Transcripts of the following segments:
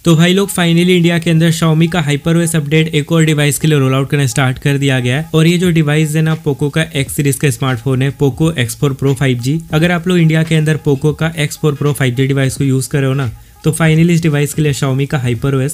तो भाई लोग फाइनली इंडिया के अंदर Xiaomi का HyperOS अपडेट एक और डिवाइस के लिए रोल आउट करना स्टार्ट कर दिया गया है। और ये जो डिवाइस है ना पोको का X सीरीज का स्मार्टफोन है, पोको X4 Pro 5G। अगर आप लोग इंडिया के अंदर पोको का X4 Pro 5G डिवाइस को यूज कर रहे हो ना, तो फाइनली इस डिवाइस के लिए Xiaomi का HyperOS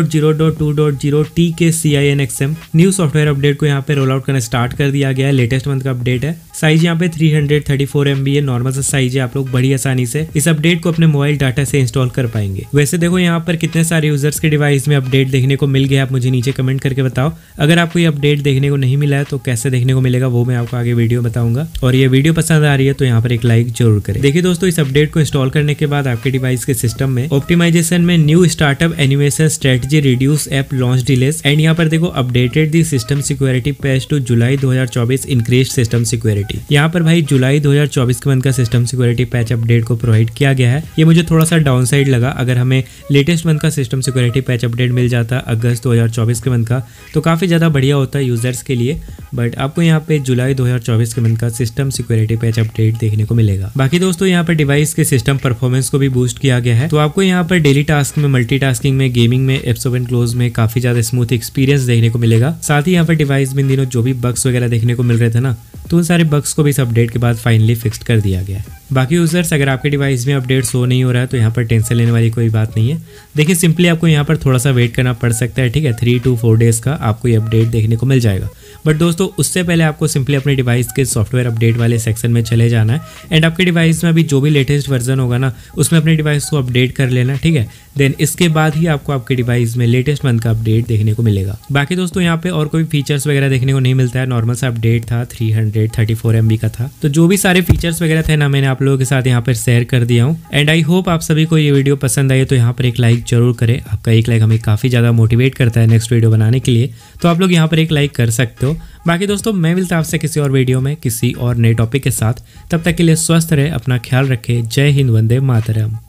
1.0.2.0 TKCINXM new software update को यहाँ पे रोल आउट करना स्टार्ट कर दिया गया है। लेटेस्ट मंथ का अपडेट है। साइज यहाँ पे 334 MB है, नॉर्मल सा साइज है। आप लोग बड़ी आसानी से इस अपडेट को अपने मोबाइल डाटा से इंस्टॉल कर पाएंगे। वैसे देखो यहाँ पर कितने सारे यूजर्स के डिवाइस में अपडेट देखने को मिल गया, आप मुझे नीचे कमेंट करके बताओ। अगर आपको ये अपडेट देखने को नहीं मिला है तो कैसे देखने को मिलेगा वो मैं आपको आगे वीडियो बताऊंगा। और ये वीडियो पसंद आ रही है तो यहाँ पर एक लाइक जरूर करें। देखिए दोस्तों, इस अपडेट को इंस्टॉल करने के बाद आपके डिवाइस के सिस्टम में ऑप्टिमाइजेशन में new startup animation strategy reduce app launch delays and यहाँ पर देखो updated the system security patch to July 2024 increased system security. यहाँ पर भाई जुलाई 2024 के मंथ का सिस्टम सिक्योरिटी पैच अपडेट को प्रोवाइड किया गया है। ये मुझे थोड़ा सा डाउन साइड लगा। अगर हमें लेटेस्ट मंथ का सिस्टम सिक्योरिटी पैच अपडेट मिल जाता अगस्त 2024 के मंथ का तो काफी ज्यादा बढ़िया होता है यूजर्स के लिए। बट आपको यहाँ पे जुलाई 2024 के मंथ का सिस्टम सिक्योरिटी पैच अपडेट देखने को मिलेगा। बाकी दोस्तों यहाँ पर डिवाइस के सिस्टम परफॉर्मेंस को भी बूस्ट किया गया है। तो आपको यहाँ पर डेली टास्क में, मल्टीटास्किंग में, गेमिंग में, एप्स ओपन क्लोज में काफी ज्यादा स्मूथ एक्सपीरियंस देखने को मिलेगा। साथ ही यहाँ पर डिवाइस में इन दिनों जो भी बग्स वगैरह देखने को मिल रहे थे ना, तो उन सारे बग्स को भी इस अपडेट के बाद फाइनली फिक्स्ड कर दिया गया है। बाकी यूजर्स, अगर आपके डिवाइस में अपडेट शो नहीं हो रहा है तो यहाँ पर टेंशन लेने वाली कोई बात नहीं है। देखिए सिंपली आपको यहाँ पर थोड़ा सा वेट करना पड़ सकता है, ठीक है। 3 to 4 डेज का आपको ये अपडेट देखने को मिल जाएगा। बट दोस्तों उससे पहले आपको सिंपली अपने डिवाइस के सॉफ्टवेयर अपडेट वाले सेक्शन में चले जाना है एंड आपके डिवाइस में अभी जो भी लेटेस्ट वर्जन होगा ना उसमें अपने डिवाइस को अपडेट कर लेना, ठीक है। देन इसके बाद ही आपको आपके डिवाइस में लेटेस्ट मंथ का अपडेट देखने को मिलेगा। बाकी दोस्तों यहाँ पे और कोई फीचर्स वगैरह देखने को नहीं मिलता है। नॉर्मल सा अपडेट था, 334 MB का था। तो जो भी सारे फीचर्स वगैरह थे ना मैंने आप लोगों के साथ यहाँ पर शेयर कर दिया हूँ। एंड आई होप आप सभी को ये वीडियो पसंद आई तो यहाँ पर एक लाइक जरूर करें। आपका एक लाइक हमें काफी ज्यादा मोटिवेट करता है नेक्स्ट वीडियो बनाने के लिए, तो आप लोग यहाँ पर एक लाइक कर सकते हो। बाकी दोस्तों मैं मिलता आपसे किसी और वीडियो में किसी और नए टॉपिक के साथ। तब तक के लिए स्वस्थ रहे, अपना ख्याल रखें। जय हिंद, वंदे मातरम।